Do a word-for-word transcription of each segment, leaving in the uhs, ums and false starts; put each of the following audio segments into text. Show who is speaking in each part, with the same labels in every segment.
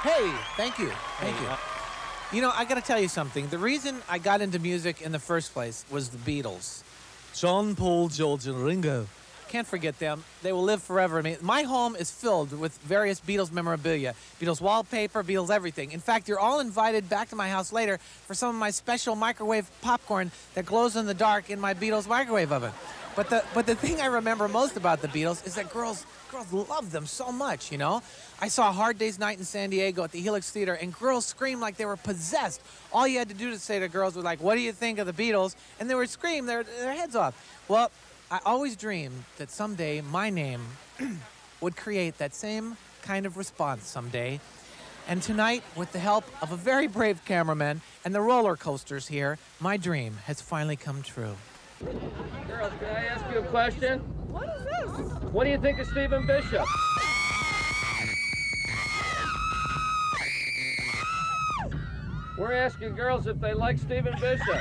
Speaker 1: Hey, thank you. Thank you. You know, I got to tell you something. The reason I got into music in the first place was the Beatles. John, Paul, George, and Ringo. Can't forget them. They will live forever. I mean, my home is filled with various Beatles memorabilia. Beatles wallpaper, Beatles everything. In fact, you're all invited back to my house later for some of my special microwave popcorn that glows in the dark in my Beatles microwave oven. But the but the thing I remember most about the Beatles is that girls girls love them so much, you know? I saw Hard Day's Night in San Diego at the Helix Theater, and girls screamed like they were possessed. All you had to do to say to girls was like, what do you think of the Beatles? And they would scream their, their heads off. Well, I always dreamed that someday my name would create that same kind of response someday. And tonight, with the help of a very brave cameraman and the roller coasters here, my dream has finally come true.
Speaker 2: Girls, can I ask you a question?
Speaker 3: What is this?
Speaker 2: What do you think of Stephen Bishop? We're asking girls if they like Stephen Bishop.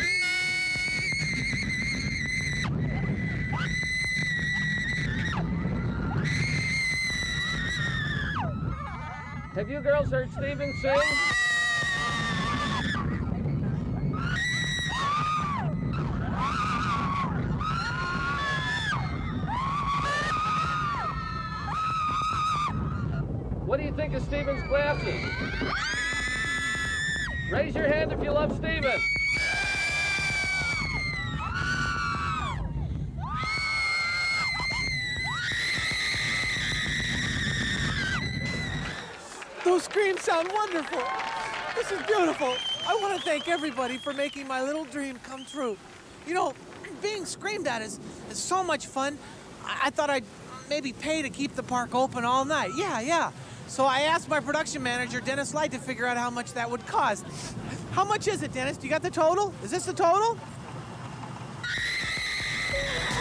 Speaker 2: Have you girls heard Stephen sing? What do you think of Stephen's glasses? Raise your hand if you love Stephen.
Speaker 1: Those screams sound wonderful. This is beautiful. I want to thank everybody for making my little dream come true. You know, being screamed at is, is so much fun. I, I thought I'd maybe pay to keep the park open all night. Yeah, yeah. So I asked my production manager, Dennis Light, to figure out how much that would cost. How much is it, Dennis? Do you got the total? Is this the total?